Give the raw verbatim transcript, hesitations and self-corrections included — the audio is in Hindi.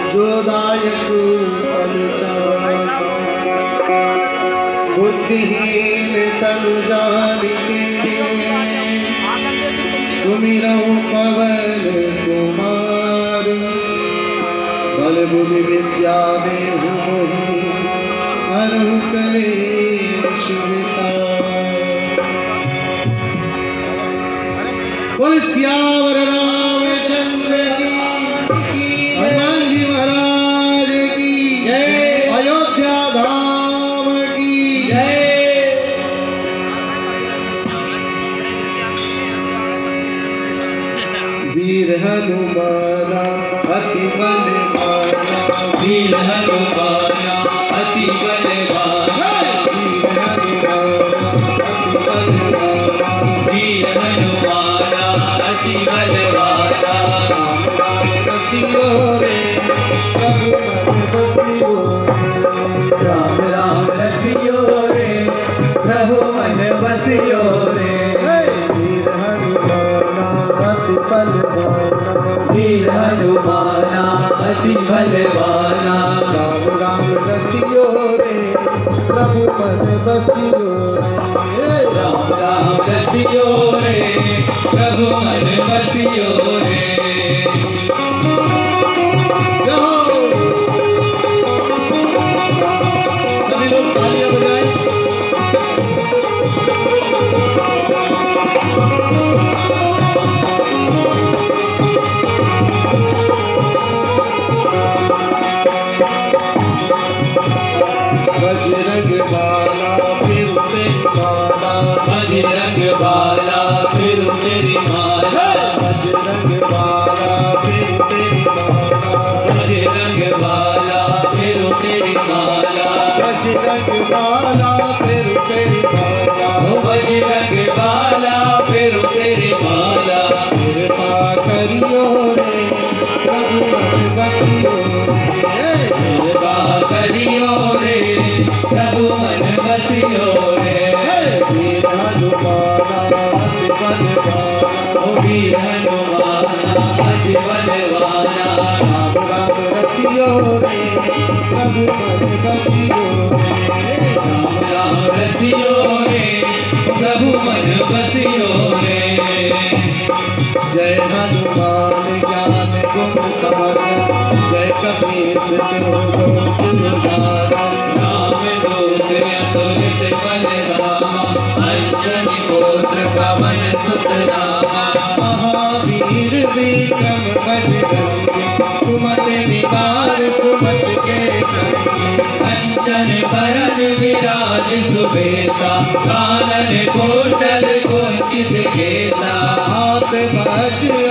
जोदायक फलचार बुद्धिहीन तनु जानिके सुमिरौ पवन कुमार बल बुद्धि विद्या देहु मोहि हरहु कलेश विकार। बोल सियावर रामचंद्र की, हनुमान जी महाराज की जय, अयोध्या धाम की जय। वीर हनुमाना अति बलवाना, वीर हनुमाना अति बलवाना, वीर हनुमाना अति बलवाना। राम राम रसियो रे, प्रभु मन बसियो रे। वीर हनुमाना अति बलवाना, वीर हनुमाना अति बलवाना। राम राम रसियो रे, प्रभु मन बसियो रे। राम राम रसियो रे, प्रभु मन बसियो रे। सभी लोग तालियां बजाएं। बजरंग बाला फिर तेरी माला, बजरंग बाला फिर तेरी माला, बजरंग बाला फिर तेरी माला, बजरंग बाला फिर तेरी माला, बजरंग बाला फिर तेरी माला। ओ बजरंग बाला फिर तेरी माला। कृपा करियो रे, प्रभु मन बसियो रे। कृपा करियो रे, प्रभु मन बसियो रे। वीर हनुमाना अति बलवाना, ओ वीर हनुमाना अति बलवाना। राम राम रसियो रे, प्रभु मन बसियो रे। राम राम रसियो रे, प्रभु मन बसियो रे। जय हनुमान ज्ञान गुण सागर, जय कपीस तिहु लोक उजागर। राम दूत अतुलित बलधामा, अंजनी पुत्र पवन सुत नामा। महावीर विक्रम बजरंगी, सुमति निवार सुमत के संगी। कंचन बरन विराज सुबेसा, कानन कुंडल कुंचित केसा। हाथ वज्र